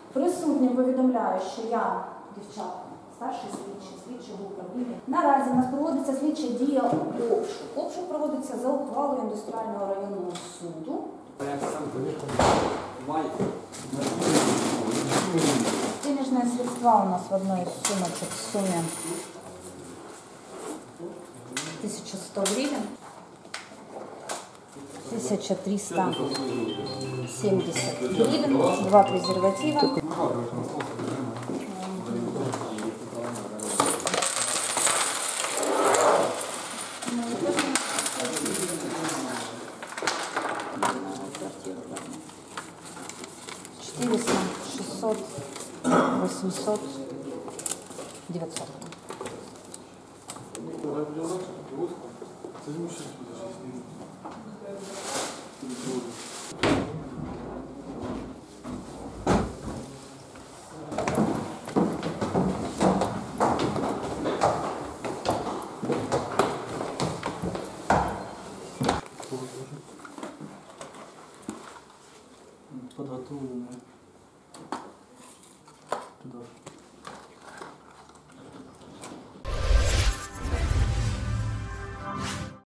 Присутнім повідомляю, що я, дівчата, старший слідчий в управлінні. Наразі у нас проводиться слідча дія обшук. Обшук проводиться за ухвалою індустріального районного суду. Денежные средства у нас в одной из сумочек в сумме 1100 гривен, 1370 гривен, 2 презерватива. 400, 600, 800, 900. Подготовленная. Туда.